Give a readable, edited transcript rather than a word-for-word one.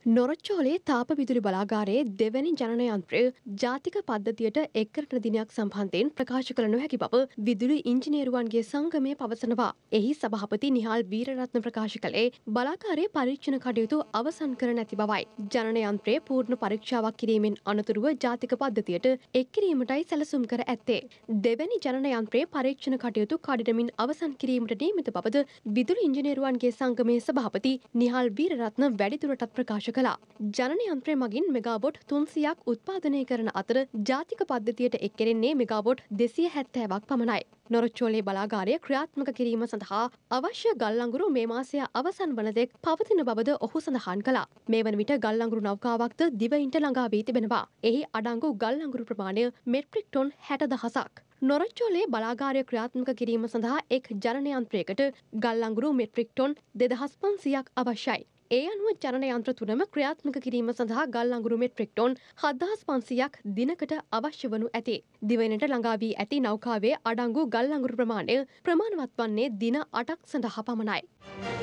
නොරොච්චෝලේ තාප විදුලි බලාගාරයේ දෙවැනි ජනන යන්ත්‍රය ජාතික පද්ධතියට එක් කරන දිනයක් සම්බන්ධයෙන් ප්‍රකාශ කළ නොහැකි බව විදුලි ඉංජිනේරුවන්ගේ සංගමය පවසනවා. එහි සභාපති නිහාල් වීරරත්න ප්‍රකාශ කළේ බලාගාරයේ පරීක්ෂණ කටයුතු අවසන් කර නැති බවයි. ජනන යන්ත්‍රයේ පූර්ණ පරීක්ෂාවක් කිරීමෙන් අනතුරුව ජාතික පද්ධතියට එක් කිරීමටයි සැලසුම් කර ඇත්තේ. දෙවැනි ජනන යන්ත්‍රයේ පරීක්ෂණ කටයුතු කඩිනමින් අවසන් කිරීමට නියමිත බවද විදුලි ඉංජිනේරුවන්ගේ සංගමේ සභාපති නිහාල් වීරරත්න වැඩිදුරටත් ප්‍රකාශ කළා. ජනන යන්ත්‍රය මගින් මෙගාවොට් 300ක් උත්පාදනය කරන අතර ජාතික පද්ධතියට එක් කෙරෙන්නේ මෙගාවොට් 270ක් පමණයි. නොරොච්චෝලේ බලාගාරය ක්‍රියාත්මක කිරීම සඳහා අවශ්‍ය ගල් අඟුරු මේ මාසය අවසන් වන තෙක් පවතින බවද ඔහු සඳහන් කළා. මේ වන විට ගල් අඟුරු නෞකාවක්ද දිවයින්ට ළඟා වී තිබෙනවා. එහි අඩංගු ගල් අඟුරු ප්‍රමාණය මෙට්‍රික් ටොන් 60,000ක්. නොරොච්චෝලේ බලාගාරය ක්‍රියාත්මක කිරීම සඳහා එක් ජනන යන්ත්‍රයකට ගල් අඟුරු මෙට්‍රික් ටොන් 2500ක් අවශ්‍යයි. ඒ අනුව ජනන යන්ත්‍ර තුනම ක්‍රියාත්මක කිරීම සඳහා ගල් අඟුරු මෙට්‍රික් ටොන් 7500ක් දිනකට අවශ්‍ය වනු ඇති. දිවයිනට ළඟා වී ඇති නෞකාවේ අඩංගු ගල් අඟුරු ප්‍රමාණය ප්‍රමාණවත් වන්නේ දින 8ක් සඳහා පමණයි.